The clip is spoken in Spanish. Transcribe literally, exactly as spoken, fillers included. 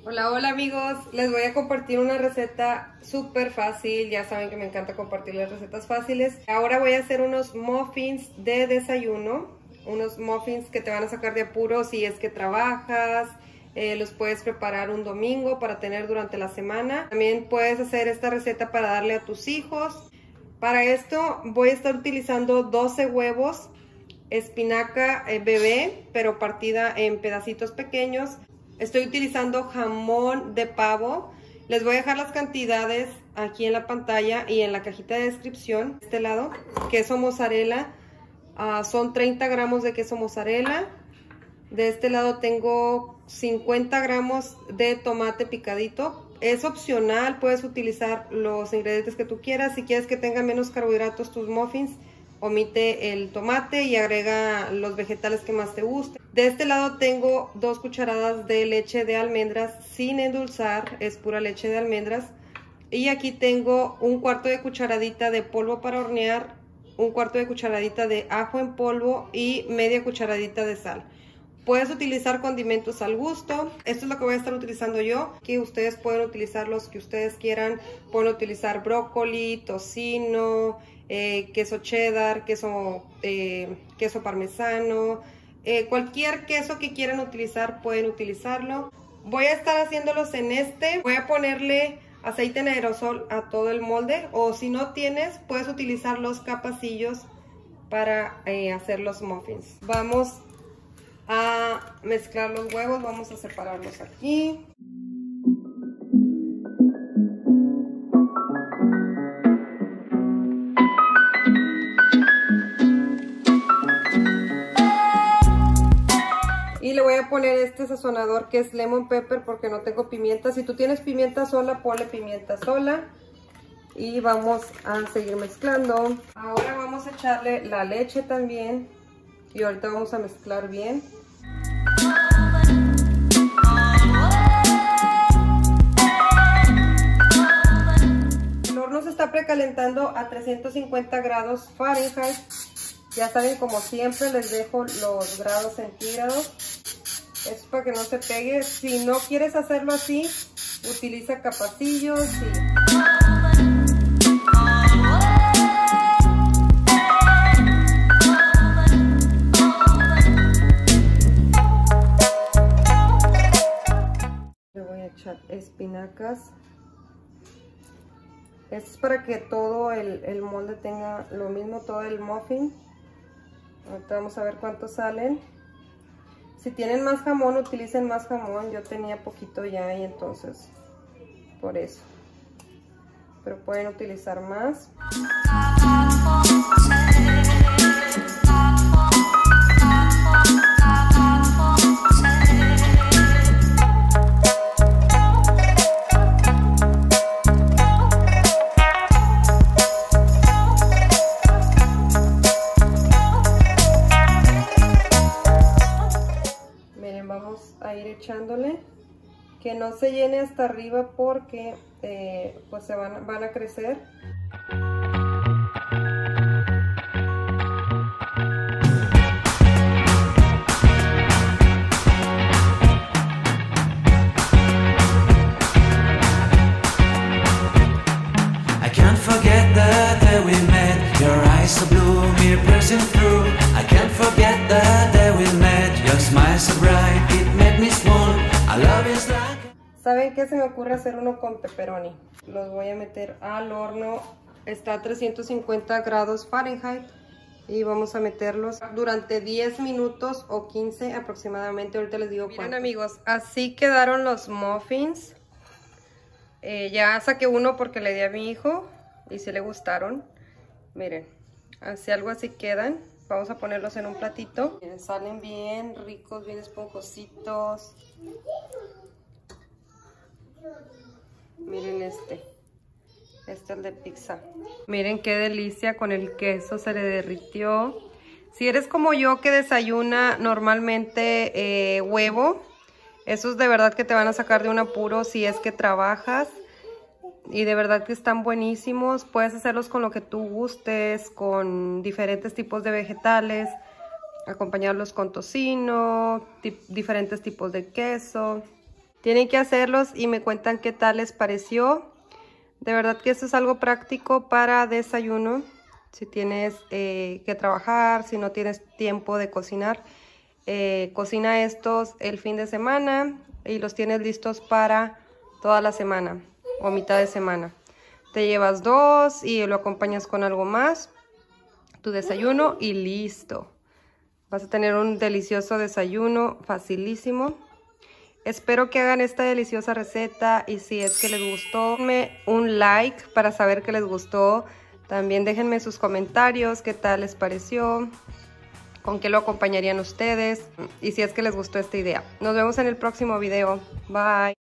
Hola, hola amigos, les voy a compartir una receta súper fácil. Ya saben que me encanta compartir las recetas fáciles. Ahora voy a hacer unos muffins de desayuno, unos muffins que te van a sacar de apuro si es que trabajas. Eh, los puedes preparar un domingo para tener durante la semana. También puedes hacer esta receta para darle a tus hijos. Para esto voy a estar utilizando doce huevos, espinaca eh, bebé, pero partida en pedacitos pequeños. Estoy utilizando jamón de pavo. Les voy a dejar las cantidades aquí en la pantalla y en la cajita de descripción. De este lado, queso mozzarella, uh, son treinta gramos de queso mozzarella. De este lado tengo cincuenta gramos de tomate picadito. Es opcional, puedes utilizar los ingredientes que tú quieras. Si quieres que tengan menos carbohidratos tus muffins, omite el tomate y agrega los vegetales que más te gusten. De este lado tengo dos cucharadas de leche de almendras sin endulzar, es pura leche de almendras. Y aquí tengo un cuarto de cucharadita de polvo para hornear, un cuarto de cucharadita de ajo en polvo y media cucharadita de sal. Puedes utilizar condimentos al gusto. Esto es lo que voy a estar utilizando yo. Aquí ustedes pueden utilizar los que ustedes quieran. Pueden utilizar brócoli, tocino, eh, queso cheddar, queso, eh, queso parmesano. Eh, cualquier queso que quieran utilizar pueden utilizarlo. Voy a estar haciéndolos en este. Voy a ponerle aceite en aerosol a todo el molde. O si no tienes, puedes utilizar los capacillos para eh, hacer los muffins. Vamos a mezclar los huevos, vamos a separarlos aquí. Y le voy a poner este sazonador que es lemon pepper porque no tengo pimienta. Si tú tienes pimienta sola, ponle pimienta sola. Y vamos a seguir mezclando. Ahora vamos a echarle la leche también. Y ahorita vamos a mezclar bien. El horno se está precalentando a trescientos cincuenta grados Fahrenheit. Ya saben, como siempre les dejo los grados centígrados. Es para que no se pegue. Si no quieres hacerlo así, utiliza capacillos y... espinacas. Esto es para que todo el, el molde tenga lo mismo, todo el muffin. Ahorita vamos a ver cuántos salen. Si tienen más jamón, utilicen más jamón. Yo tenía poquito ya y entonces por eso, pero pueden utilizar más. A ir echándole, que no se llene hasta arriba porque eh, pues se van, van a crecer. I can't forget the day we met. Your eyes so blue, me piercing through. I can't forget the day we met. Your smile so bright, it made me small. I love is like... ¿Saben qué? Se me ocurre hacer uno con pepperoni. Los voy a meter al horno. Está a trescientos cincuenta grados Fahrenheit. Y vamos a meterlos durante diez minutos o quince aproximadamente. Ahorita les digo cuánto. Miren amigos, así quedaron los muffins. Eh, ya saqué uno porque le di a mi hijo y si le gustaron. Miren, así algo así quedan. Vamos a ponerlos en un platito. Miren, salen bien ricos, bien esponjositos. Miren este. Este es el de pizza. Miren qué delicia, con el queso se le derritió. Si eres como yo que desayuna normalmente eh, huevo, esos de verdad que te van a sacar de un apuro si es que trabajas. Y de verdad que están buenísimos. Puedes hacerlos con lo que tú gustes, con diferentes tipos de vegetales. Acompañarlos con tocino, diferentes tipos de queso. Tienen que hacerlos y me cuentan qué tal les pareció. De verdad que esto es algo práctico para desayuno. Si tienes eh, que trabajar, si no tienes tiempo de cocinar, eh, cocina estos el fin de semana y los tienes listos para toda la semana o mitad de semana. Te llevas dos y lo acompañas con algo más, tu desayuno y listo. Vas a tener un delicioso desayuno, facilísimo. Espero que hagan esta deliciosa receta y si es que les gustó, denme un like para saber que les gustó. También déjenme sus comentarios, qué tal les pareció, con qué lo acompañarían ustedes y si es que les gustó esta idea. Nos vemos en el próximo video. Bye.